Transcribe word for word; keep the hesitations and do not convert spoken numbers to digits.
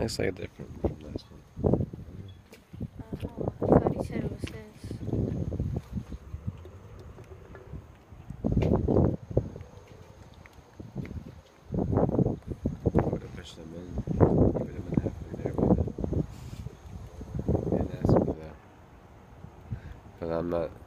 Looks like a different from last one. Oh, I thought he said it was his. I would have pushed them in. You would have been halfway there with it. Yeah, that's for that. But I'm not.